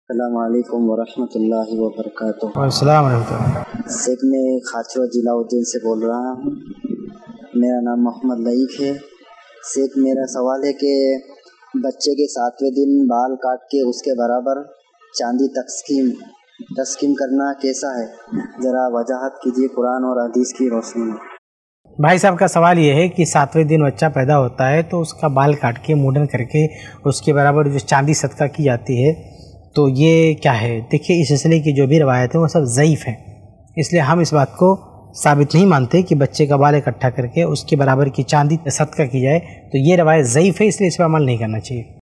अस्सलामुअलैकुम वरहमतुल्लाहि वबरकातुहू। अस्सलाम वालेकुम। शेख मैं खाचरा जिलाउद्दीन से बोल रहा हूँ। मेरा नाम मोहम्मद लईक है। शेख मेरा सवाल है कि बच्चे के 7वें दिन बाल काट के उसके बराबर चांदी तस्कीम करना कैसा है, ज़रा वजाहत कीजिए कुरान और हदीस की रोशनी में। भाई साहब का सवाल ये है कि 7वें दिन बच्चा पैदा होता है तो उसका बाल काट के मुंडन करके उसके बराबर जो चांदी सदका की जाती है, तो ये क्या है। देखिए, इस सिलसिले की जो भी रवायत है वो सब ज़ईफ़ हैं, इसलिए हम इस बात को साबित नहीं मानते कि बच्चे का बाल इकट्ठा करके उसके बराबर की चांदी सदका की जाए। तो ये रवायत ज़ईफ़ है, इसलिए इस पर अमल नहीं करना चाहिए।